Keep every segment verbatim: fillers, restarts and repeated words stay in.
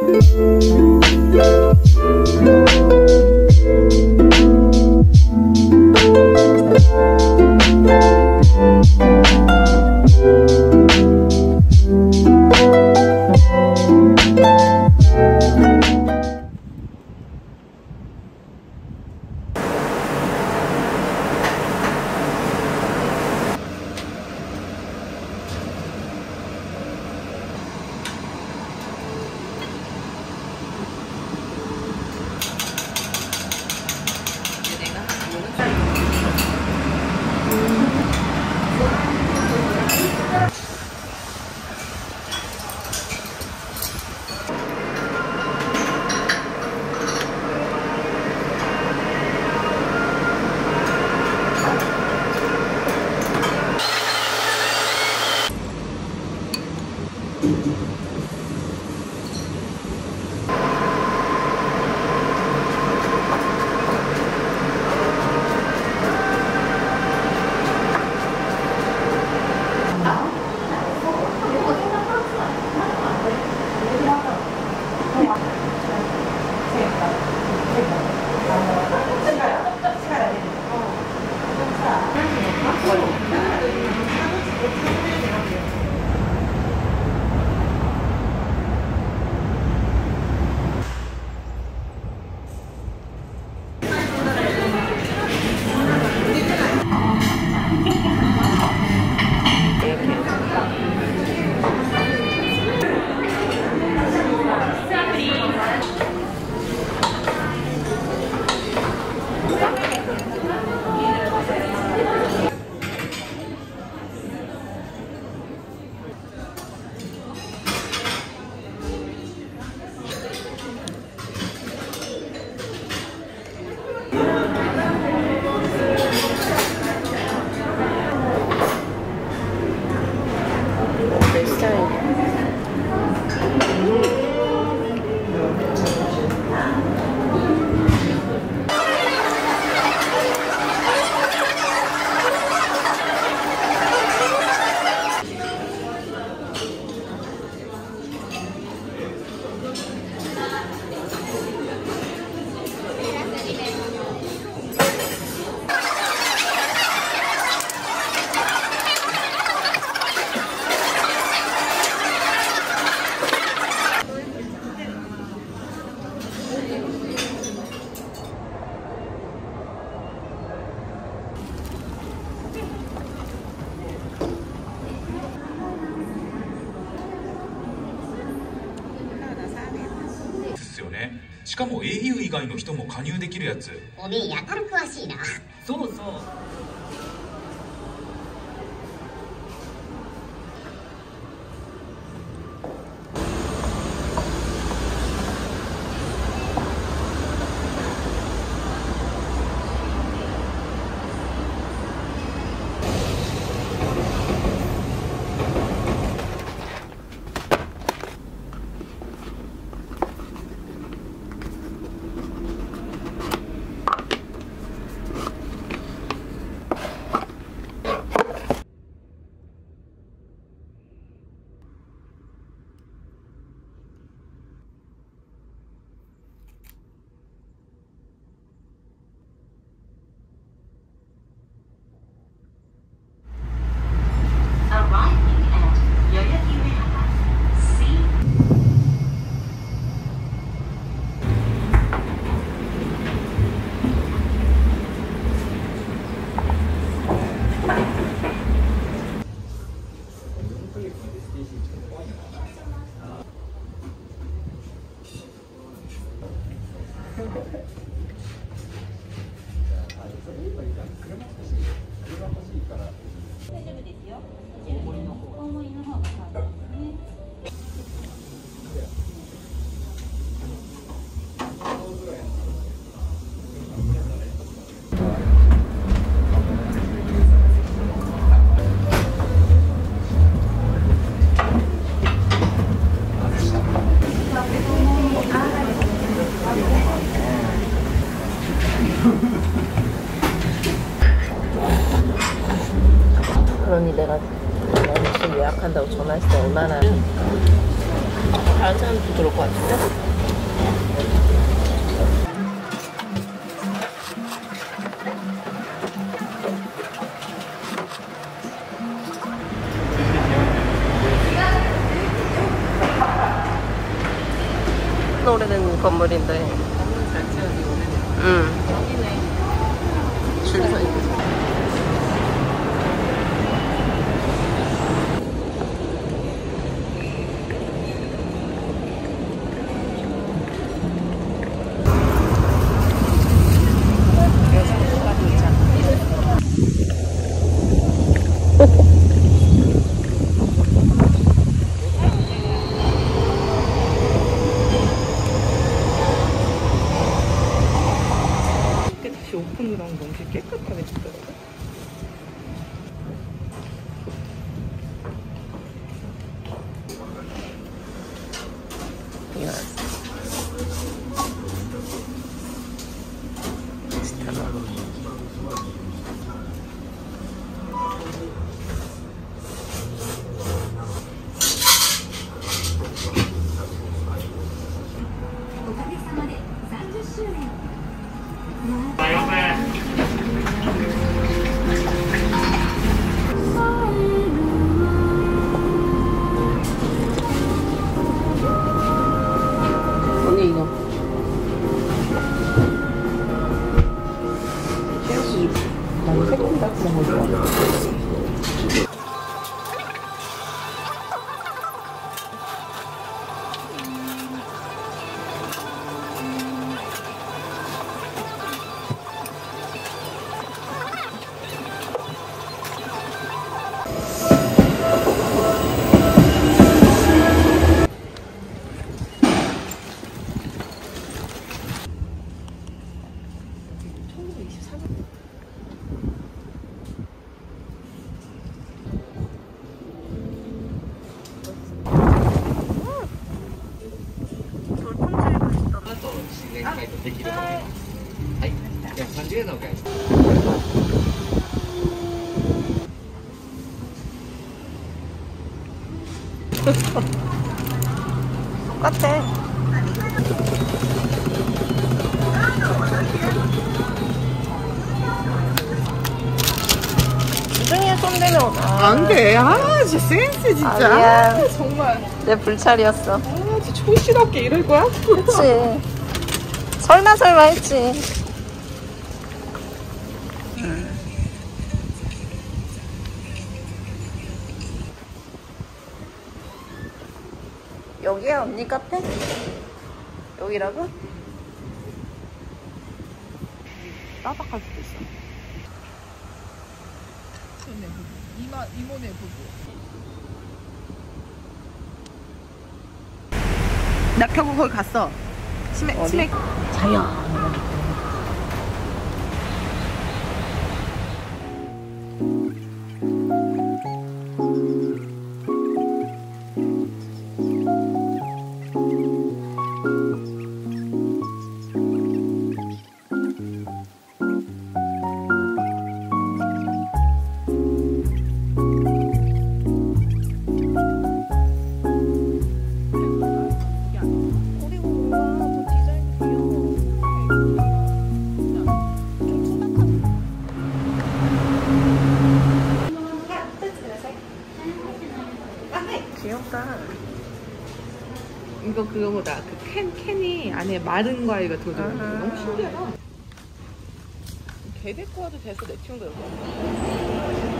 しかも エーユー 以外の人も加入できるやつ。 おめえやたら詳しいな。 そうそう。 그러니 내가 혹시 예약한다고 전화했을 때 얼마나 잘 다른 사람도 들어올 것 같은데? 오래된 건물인데. 응. 줄 서 있는. 오픈을 하면 너무 깨끗하게 됐더라고요. 언니 이거 난 새콤 같은 거 좋아. 똑같아. 이중에 손대면 아, 안 돼. 아, 진짜 센스 진짜. 아, 미안. 아, 정말. 내 불찰이었어. 아, 진짜 촌스럽게 이럴 거야? 그치. 설마 설마 했지. 음. 여기야 언니 카페? 여기라고? 따박할 수도 있어. 이마, 이모네 부부. 나 결국 거기 갔어. 치맥, 어디? 치맥. 자야. 귀엽다. 이거 그거보다 그 캔, 캔이 안에 마른 과일가 들어있는 거 아하. 너무 신기하다. 개 데리고 와도 돼서 내 친구가 여기.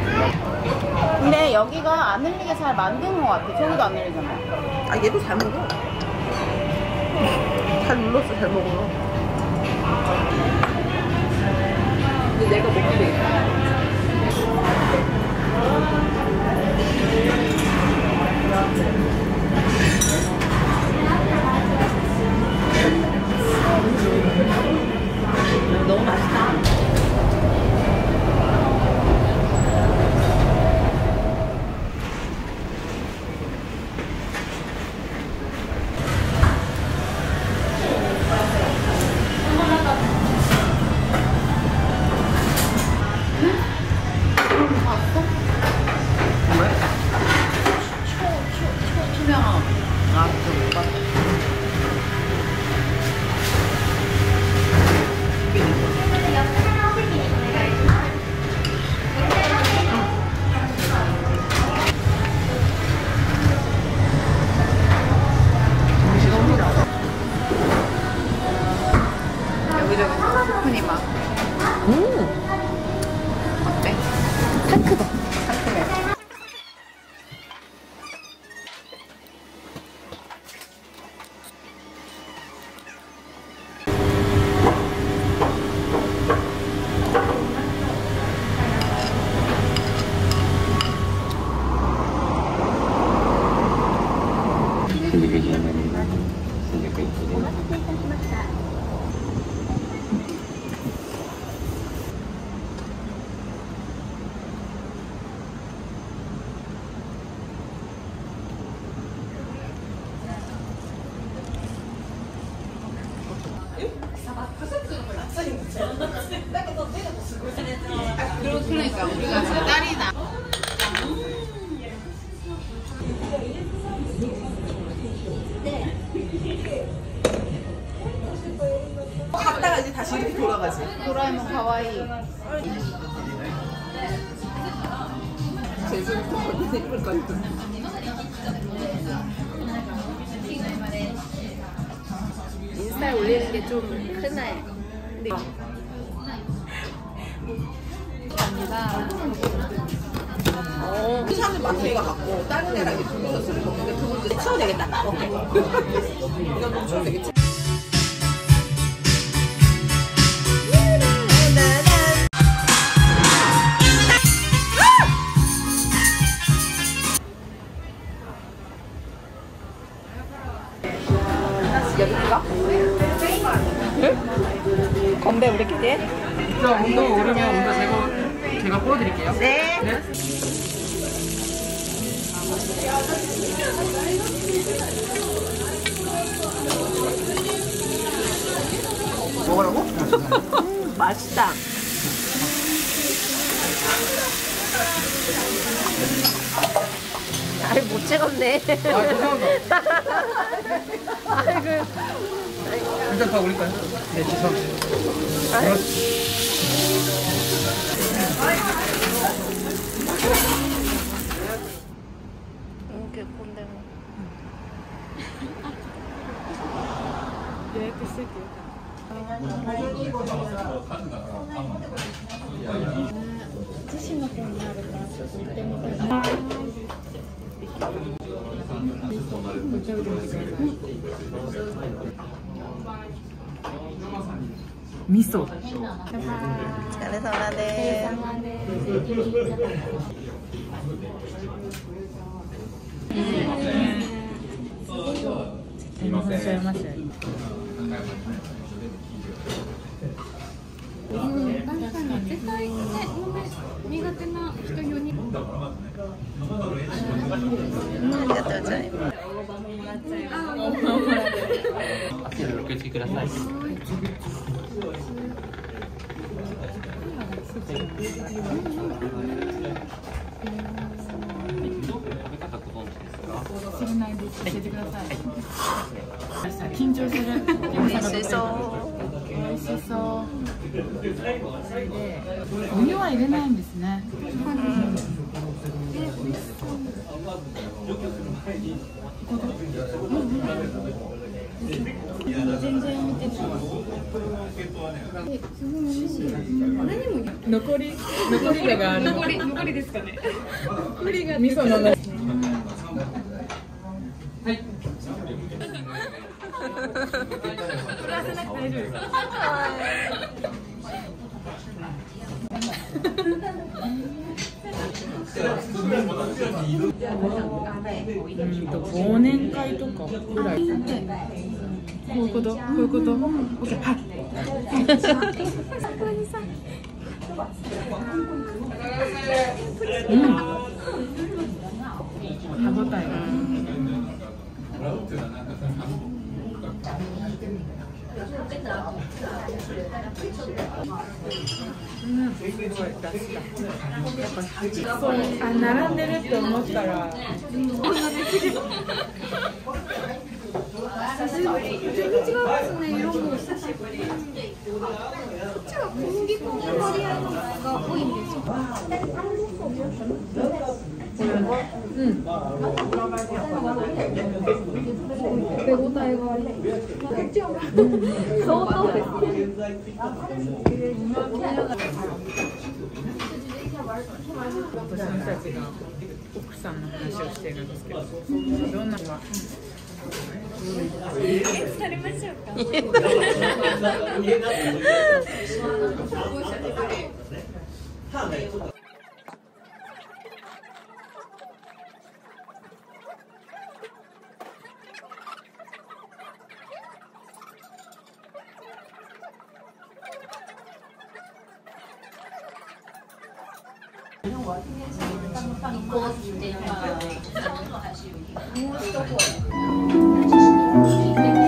근데 여기가 안 흘리게 잘 만든 것 같아. 저기도 안 흘리잖아. 아 얘도 잘 먹어. 잘 눌렀어. 잘 먹어. 근데 내가 먹게 되겠다. 너무 맛있다. 스푼이 막. 음. 어때? 상크다. 상크네. 그러니까 우리가 제 딸이나 갔다가 이제 다시 이렇게 돌아가지. 도라에몽 가와이. 제주도 건너는 이럴 거 같아. 인스타에 올리는 게 좀 크네. 근데 어, 그 사람들 마트가 같고 다른 애랑 이렇게 둘이서 술을 먹는데 그분 이제 치워야 되겠다. 오케이. 이건 좀 치워야 되겠지. 여기가? 응? 건배 우리끼리 해? 저 온도 오르면 온도 제가 제가 보여드릴게요. 네. 네. 먹으라고? 음, 맛있다. 아이 못 찍었네. 아 죄송합니다. 아이고. 일단 다 올릴까요? 네 죄송합니다. 이렇게 건데 뭐. 이렇게 쓸게요. 미소. 잘해서나 네. 맛있어. 美味しそうでお湯は入れないんですね。 全然見てない。え、すごい美味しい。何も残り残りがある。残り残りですかね。残りが味噌の。はい。取らせなくて大丈夫ですか。うんと忘年会とかぐらい。こういうこと、こういうこと。オッケー、はい。うん。歯ごたえが。うん、すごい出した。そう、あ、並んでるって思ったら。久しぶり。全然違いますね、色も。こっちは小麦粉の割合が多いんですよ。うん。手応えがある。相当です。私たちが奥さんの話をしてるんですけど、どんなのは。されましょうか。もう一方。